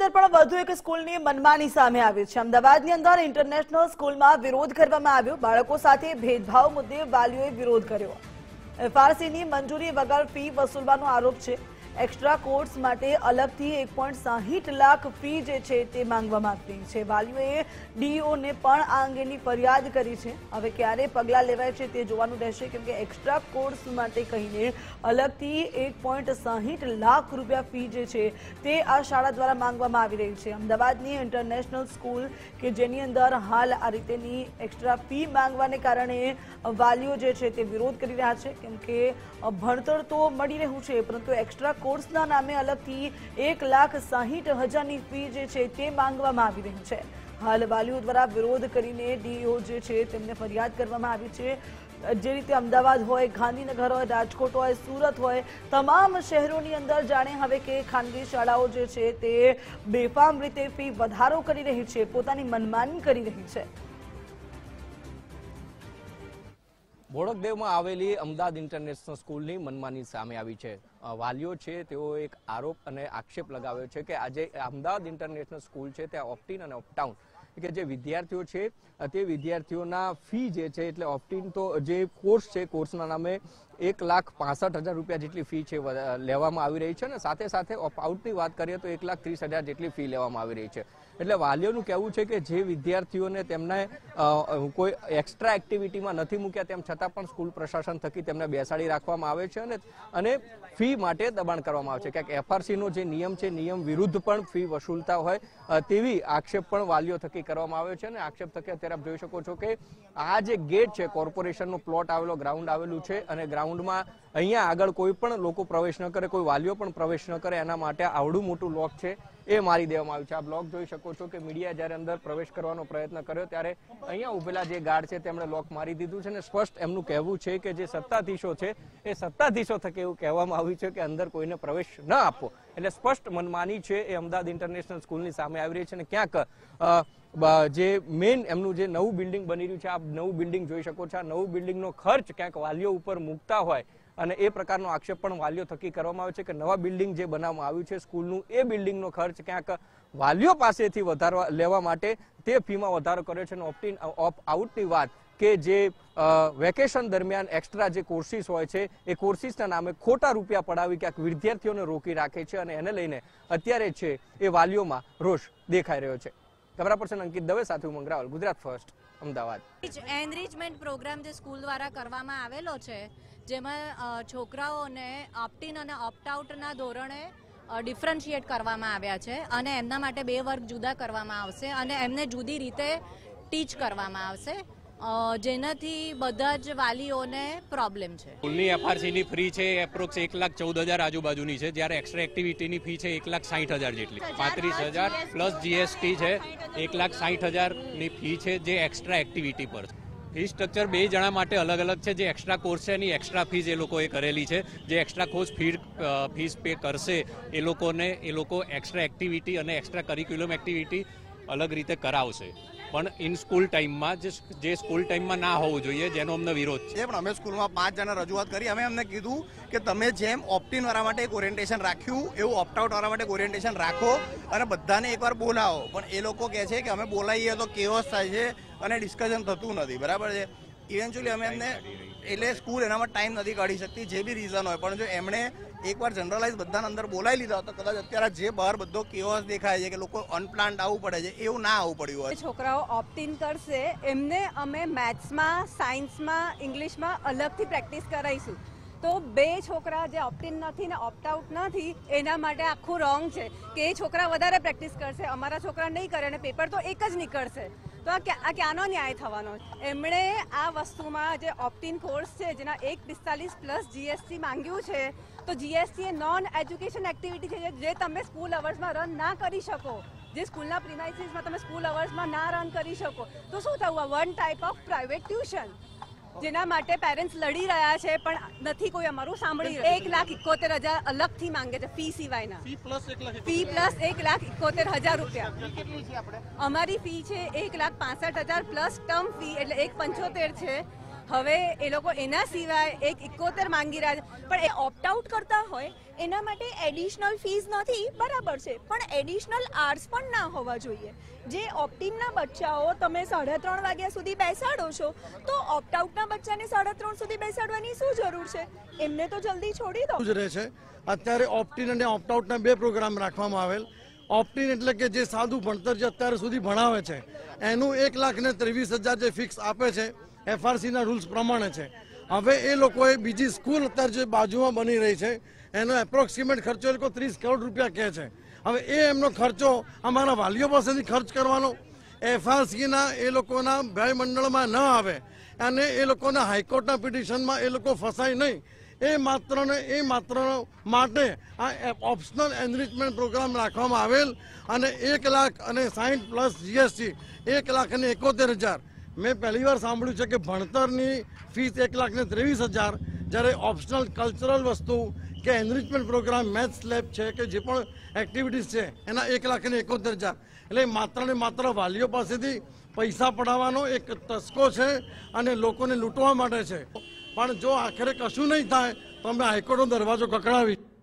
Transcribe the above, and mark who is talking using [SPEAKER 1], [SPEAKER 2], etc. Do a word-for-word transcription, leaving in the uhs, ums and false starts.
[SPEAKER 1] અંદર પણ વધુ એક સ્કૂલની મનમાની સામે આવી છે। અમદાવાદની અંદર ઇન્ટરનેશનલ સ્કૂલમાં વિરોધ કરવામાં આવ્યો। બાળકો સાથે ભેદભાવ મુદ્દે વાલીઓએ વિરોધ કર્યો। એફઆરસીની મંજૂરી વગર ફી વસૂલવાનો આરોપ છે। एक्स्ट्रा कोर्स माटे अलगथी एक पॉइंट साठ लाख फी जे छे ते मांगवामां आवी छे। वालीओए डीईओ ने पण आ अंगेनी फरियाद करी छे। हवे क्यारे पगला लेवाय छे ते जोवानुं रहेशे, केम के एक्स्ट्रा कोर्स माटे कहीने अलगथी एक पॉइंट साठ लाख रूपिया फी जे छे ते आ शाळा द्वारा मांगवामां आवी रही छे। अमदावादनी इंटरनेशनल स्कूल के जेनी अंदर हाल आ रीतेनी एक्स्ट्रा फी मांगवाने कारणे वालीओ जे छे ते विरोध करी रह्या छे, केम के भणतर तो मळी रह्युं छे परंतु एक्स्ट्रा कोर्सना नामे अलगथी एक लाख साठ हजारनी फी जे छे ते मांगवामां आवी रही छे। हाल वालीओ द्वारा विरोध करीने डीईओ जे छे तेमने फरियाद करवामां आवी छे। जे रीते अमदावाद होय, गांधीनगर होय, राजकोट होय, सूरत होय, तमाम शहरोनी अंदर जाणे हवे के खानगी शाळाओ जे छे ते बेफाम रीते फी वधारो करी रही छे, पोतानी मनमानी करी रही छे।
[SPEAKER 2] બોડકદેવમાં આવેલી અમદાવાદ ઇન્ટરનેશનલ સ્કૂલની મનમાની સામે આવી છે। વાલીઓ છે તેઓ એક આરોપ અને આક્ષેપ લગાવ્યો છે કે આજે અમદાવાદ ઇન્ટરનેશનલ સ્કૂલ છે ત્યાં ઓપ્ટ ઇન અને ઓપ્ટ આઉટ કે જે વિદ્યાર્થીઓ છે તે વિદ્યાર્થીઓના ફી જે છે એટલે ઓપ્ટ ઇન તો જે કોર્સ છે કોર્સના નામે એક લાખ પાસઠ હજાર રૂપિયા જેટલી ફી છે લેવામાં આવી રહી છે અને સાથે સાથે ઓપ્ટ આઉટની વાત કરીએ તો એક લાખ ત્રીસ હજાર જેટલી ફી લેવામાં આવી રહી છે। એટલે વાલીઓનું કહેવું છે કે જે વિદ્યાર્થીઓને તેમને કોઈ એક્સ્ટ્રા એક્ટિવિટીમાં નથી મૂક્યા તેમ છતાં પણ સ્કૂલ પ્રશાસન થકી તેમને બેસાડી રાખવામાં આવે છે અને અને ફી માટે દબાણ કરવામાં આવે છે। ક્યાંક એફઆરસીનો જે નિયમ છે નિયમ વિરુદ્ધ પણ ફી વસૂલતા હોય તેવી આક્ષેપ પણ વાલીઓ થકી કરવામાં આવ્યો છે। અને આક્ષેપ થકી અત્યારે આપ જોઈ શકો છો કે આ જે ગેટ છે કોર્પોરેશનનો પ્લોટ આવેલો ગ્રાઉન્ડ આવેલું છે અને ગ્રાઉન્ડમાં અહીંયા આગળ કોઈ પણ લોકો પ્રવેશ ન કરે, કોઈ વાલીઓ પણ પ્રવેશ ન કરે એના માટે આવડું મોટું લોક છે એ મારી દેવામાં આવ્યું છે। આ બ્લોક જોઈ શકો છો કે મીડિયા જ્યારે અંદર પ્રવેશ કરવાનો પ્રયત્ન કર્યો ત્યારે અહીંયા ઉભેલા જે ગાર્ડ છે તેમણે લોક મારી દીધું છે અને સ્પષ્ટ એમનું કહેવું છે કે જે સત્તાધીશો છે એ સત્તાધીશો થકી એવું કહેવામાં આવ્યું છે કે અંદર કોઈને પ્રવેશ ન આપવો। એટલે સ્પષ્ટ મનમાની છે એ અમદાવાદ ઇન્ટરનેશનલ સ્કૂલની સામે આવી રહી છે અને ક્યાંક જે મેઇન એમનું જે નવું બિલ્ડિંગ બની રહ્યું છે આ નવું બિલ્ડિંગ જોઈ શકો છો। આ નવું બિલ્ડિંગનો ખર્ચ ક્યાંક વાલીઓ ઉપર મૂકતા હોય અને એ પ્રકારનો આક્ષેપ પણ વાલીઓ થકી કરવામાં આવે છે કે નવા બિલ્ડિંગ જે બનાવવામાં આવ્યું છે સ્કૂલનું એ બિલ્ડિંગનો ખર્ચ ક્યાંક વાલીઓ પાસેથી વધારવા લેવા માટે તે ફીમાં વધારો કર્યો છે। અને ઓપ્ટ ઇન ઓપ્ટ આઉટની વાત કે જે વેકેશન દરમિયાન એક્સ્ટ્રા જે કોર્સિસ હોય છે એ કોર્સિસના નામે ખોટા રૂપિયા પડાવી ક્યાંક વિદ્યાર્થીઓને રોકી રાખે છે અને એને લઈને અત્યારે છે એ વાલીઓમાં રોષ દેખાઈ રહ્યો છે। કેમેરા પર્સન અંકિત દવે સાથે હું Mangrawal, Gujarat first, Ahmedabad.
[SPEAKER 3] Enrichment programme જે સ્કૂલ દ્વારા કરવામાં આવેલો છે જેમાં છોકરાઓને ઓપ્ટ ઇન અને ઓપ્ટ આઉટના ધોરણે ડિફરન્શિએટ કરવામાં આવ્યા છે અને એમના માટે બે વર્ગ જુદા કરવામાં આવશે અને એમને જુદી રીતે ટીચ કરવામાં આવશે, જેનાથી બધા જ વાલીઓને પ્રોબ્લેમ છે।
[SPEAKER 4] સ્કૂલની એફઆરસીની ફી છે એપ્રોક્સ એક લાખ ચૌદ હજાર આજુબાજુની છે, જ્યારે એક્સ્ટ્રા એક્ટિવિટીની ફી છે એક લાખ સાઠ હજાર જેટલી, પાંત્રીસ હજાર પ્લસ જીએસટી છે એક લાખ સાઠ હજારની ફી છે જે એક્સ્ટ્રા એક્ટિવિટી પર છે। ફી સ્ટ્રક્ચર બે જણા માટે અલગ અલગ છે। જે એક્સ્ટ્રા કોર્સ છે એની એક્સ્ટ્રા ફીસ એ લોકોએ કરેલી છે, જે extra course fee fees pay કરશે એ લોકોને એ લોકો એક્સ્ટ્રા એક્ટિવિટી અને એક્સ્ટ્રા કરિક્યુલમ એક્ટિવિટી અલગ રીતે કરાવશે, પણ ઇન સ્કૂલ ટાઈમમાં જે સ્કૂલ ટાઈમમાં ના હોવું જોઈએ, જેનો અમને વિરોધ છે।
[SPEAKER 5] પણ અમે સ્કૂલમાં પાંચ જણા રજૂઆત કરી, અમે અમને કીધું કે તમે જેમ ઓપ્ટ ઇન વાળા માટે એક ઓરિએન્ટેશન રાખ્યું એવું ઓપ્ટ આઉટ વાળા માટે ઓરિએન્ટેશન રાખો અને બધાને એકવાર બોલાવો, પણ એ લોકો કહે છે કે અમે બોલાવીએ તો કેઓસ થાય છે અને ડિસ્કશન થતું નથી, બરાબર છે। ઇવેન્ચ્યુઅલી અમે એમને એટલે સ્કૂલ એનામાં ટાઈમ નથી કાઢી શકતી, જે બી રીઝન હોય, પણ જો એમણે એકવાર જનરલાઇઝ બધાને અંદર બોલાવી લીધા તો કદાચ અત્યારે જે બહાર બધો કેઓસ દેખાય છે કે લોકો અનપ્લાન્ડ આવવું પડે છે એવું ના આવવું પડ્યું હોય।
[SPEAKER 6] છોકરાઓ ઓપ્ટ ઇન કરશે એમને અમે મેથ્સમાં, સાયન્સમાં, ઇંગ્લિશમાં અલગથી પ્રેક્ટિસ કરાવીશું, તો બે છોકરા જે ઓપ્ટ ઇન નથી ને ઓપ્ટ આઉટ નથી એના માટે આખું રોંગ છે કે એ છોકરા વધારે પ્રેક્ટિસ કરશે, અમારા છોકરા નહીં કરે અને પેપર તો એક જ નીકળશે, તો આ ક્યાંનો ન્યાય થવાનો? એમણે આ વસ્તુમાં જે ઓપ્ટ ઇન કોર્સ છે જેના એક પિસ્તાલીસ પ્લસ જીએસટી માંગ્યું છે, તો જીએસટી એ નોન એજ્યુકેશન એક્ટિવિટી છે જે તમે સ્કૂલ અવર્સમાં રન ના કરી શકો, જે સ્કૂલના પ્રિમાઇસીસમાં તમે સ્કૂલ અવર્સમાં ના રન કરી શકો, તો શું થયું? આ one type of private tuition જેના માટે પેરેન્ટ્સ લડી રહ્યા છે પણ નથી કોઈ અમારું સાંભળી રહ્યું। એક લાખ ઇકોતેર હજાર અલગથી માંગે છે ફી સિવાયના, ફી પ્લસ એક લાખ ઇકોતેર હજાર રૂપિયા અમારી ફી છે, એક લાખ પાસઠ હજાર પ્લસ ટર્મ ફી એટલે એક પંચોતેર છે, હવે એ લોકો એના સિવાય એક ઇકોતેર માંગી રહ્યા છે.
[SPEAKER 7] પણ એ ઓપ્ટ આઉટ કરતા હોય એના માટે એડિશનલ ફીસ નથી, બરાબર છે, પણ એડિશનલ આર્સ પણ ના હોવા જોઈએ. જે ઓપ્ટિનના બચ્ચાઓ તમે સાડા ત્રણ વાગ્યા સુધી બેસાડો છો, તો ઓપ્ટ આઉટના બચ્ચાને સાડા ત્રણ સુધી બેસાડવાની શું જરૂર છે? એમને તો જલ્દી છોડી દો.
[SPEAKER 8] રહે છે અત્યારે ઓપ્ટિન અને ઓપ્ટ આઉટના બે પ્રોગ્રામ રાખવામાં આવેલ. ઓપ્ટિન એટલે કે જે સાદું ભણતર જે અત્યાર સુધી ભણાવે છે એનું એક લાખ ને ત્રેવીસ હજાર જે ફિક્સ આપે છે એફઆરસીના રૂલ્સ પ્રમાણે છે. હવે એ લોકોએ બીજી સ્કૂલ અત્યારે જે બાજુમાં બની રહી છે એનો એપ્રોક્સિમેટ ખર્ચો એ લોકો ત્રીસ કરોડ રૂપિયા કહે છે. હવે એ એમનો ખર્ચો અમારા વાલીઓ પાસેથી ખર્ચ કરવાનો એફઆરસીના એ લોકોના ભય મંડળમાં ન આવે અને એ લોકોના હાઈકોર્ટના પિટિશનમાં એ લોકો ફસાય નહીં એ માત્ર ને એ માત્ર માટે આ ઓપ્શનલ એનરિચમેન્ટ પ્રોગ્રામ રાખવામાં આવેલ અને એક લાખ અને સાહીઠ પ્લસ જીએસટી એક લાખ અને એકોતેર હજાર. મેં પહેલી વાર સાંભળ્યું છે કે ભણતરની ફીસ એક લાખ ને ત્રેવીસ હજાર જ્યારે ઓપ્શનલ કલ્ચરલ વસ્તુ કે એનરિચમેન્ટ પ્રોગ્રામ મેથ્સ લેબ છે કે જે પણ એક્ટિવિટીઝ છે એના એક લાખ અને એકોતેર હજાર. એટલે માત્ર ને માત્ર વાલીઓ પાસેથી પૈસા પડાવવાનો એક તસ્કો છે અને લોકોને લૂંટવા માટે છે. પણ જો આખરે કશું નહીં થાય તો અમે હાઈકોર્ટનો દરવાજો ખખડાવી.